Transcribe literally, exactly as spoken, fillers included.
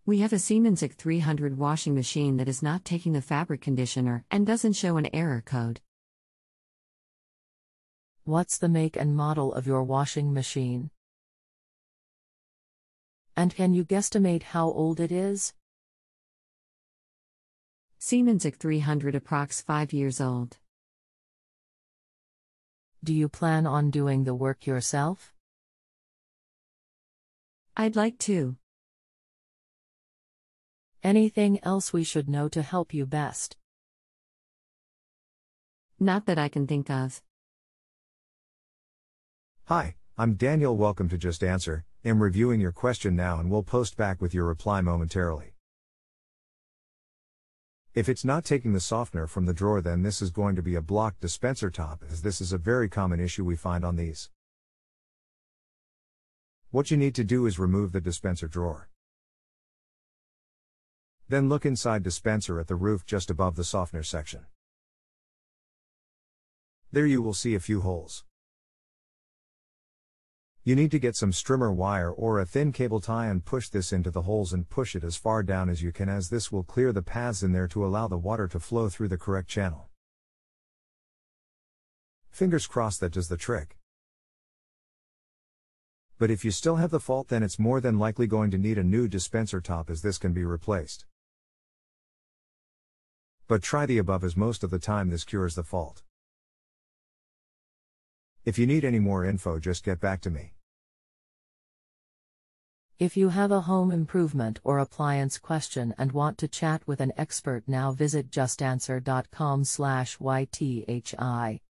We have a Siemens I Q three hundred washing machine that is not taking the fabric conditioner and doesn't show an error code. What's the make and model of your washing machine? And can you guesstimate how old it is? Siemens I Q three hundred approx five years old. Do you plan on doing the work yourself? I'd like to. Anything else we should know to help you best? Not that I can think of. Hi, I'm Daniel. Welcome to Just Answer. I'm reviewing your question now and will post back with your reply momentarily. If it's not taking the softener from the drawer, then this is going to be a blocked dispenser top, as this is a very common issue we find on these. What you need to do is remove the dispenser drawer. Then look inside dispenser at the roof just above the softener section. There you will see a few holes. You need to get some strimmer wire or a thin cable tie and push this into the holes and push it as far down as you can, as this will clear the paths in there to allow the water to flow through the correct channel. Fingers crossed that does the trick. But if you still have the fault, then it's more than likely going to need a new dispenser top, as this can be replaced. But try the above, as most of the time this cures the fault. If you need any more info, just get back to me. If you have a home improvement or appliance question and want to chat with an expert now, visit just answer dot com slash Y T H I.